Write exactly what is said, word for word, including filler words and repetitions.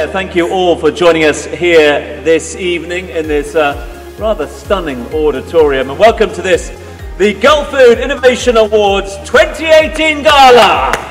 thank you all for joining us here this evening in this uh, rather stunning auditorium. And welcome to this, the Gulfood Innovation Awards twenty eighteen Gala.